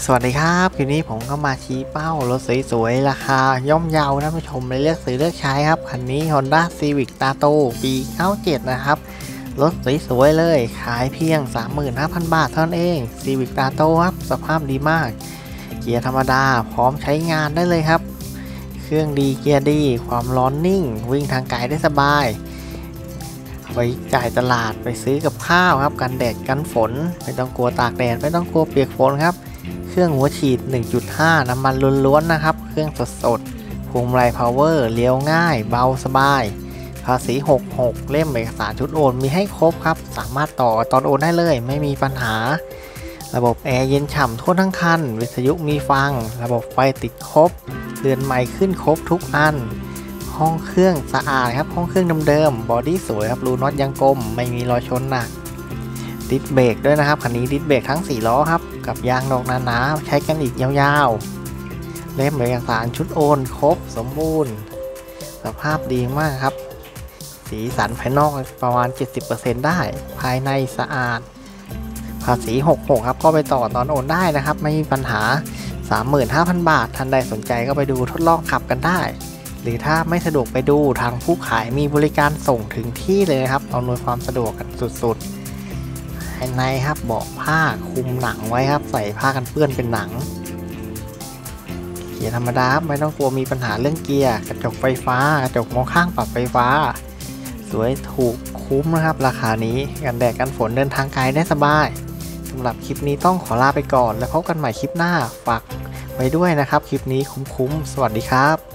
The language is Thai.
สวัสดีครับคลิปนี้ผมก็มาชี้เป้ารถสวยๆราคาย่อมเยานะผู้ชมเลยเลือกซื้อเลือกใช้ครับคันนี้ Honda Civic Tato ปี97นะครับรถสวยๆเลยขายเพียง 35,000 บาทเท่านั้นเอง Civic Tato ครับสภาพดีมากเกียร์ธรรมดาพร้อมใช้งานได้เลยครับเครื่องดีเกียร์ดีความร้อนนิ่งวิ่งทางไกลได้สบายไปจ่ายตลาดไปซื้อกับข้าวครับกันแดดกันฝนไม่ต้องกลัวตากแดดไม่ต้องกลัวเปียกฝนครับเครื่องหัวฉีด 1.5 น้ำมันล้วนๆนะครับเครื่องสดๆพวงมาลัยพาวเวอร์เลี้ยวง่ายเบาสบายภาษี66เล่มเอกสารชุดโอนมีให้ครบครับสามารถต่อตอนโอนได้เลยไม่มีปัญหาระบบแอร์เย็นฉ่ำทั่วทั้งคันวิทยุมีฟังระบบไฟติดครบเรือนใหม่ขึ้นครบทุกอันห้องเครื่องสะอาดครับห้องเครื่องเดิมๆบอดี้สวยครับรูน็อตยังกลมไม่มีรอยชนหนักดิสเบรกด้วยนะครับคันนี้ดิสเบรกทั้ง4ล้อครับกับยางดอกหนาๆใช้กันอีกยาวๆเล่มเอกสารชุดโอนครบสมบูรณ์สภาพดีมากครับสีสันภายนอกประมาณ 70% ได้ภายในสะอาดภาษี66ครับก็ไปต่อตอนโอนได้นะครับไม่มีปัญหา 35,000 บาทท่านใดสนใจก็ไปดูทดลองขับกันได้หรือถ้าไม่สะดวกไปดูทางผู้ขายมีบริการส่งถึงที่เลยครับอำนวยความสะดวกกันสุดๆภายในครับเบาะผ้าคลุมหนังไว้ครับใส่ผ้ากันเปื้อนเป็นหนังเกียร์ธรรมดาไม่ต้องกลัวมีปัญหาเรื่องเกียร์กระจกไฟฟ้ากระจกมองข้างปรับไฟฟ้าสวยถูกคุ้มนะครับราคานี้กันแดดกันฝนเดินทางไกลได้สบายสำหรับคลิปนี้ต้องขอลาไปก่อนแล้วพบกันใหม่คลิปหน้าฝากไว้ด้วยนะครับคลิปนี้คุ้มๆสวัสดีครับ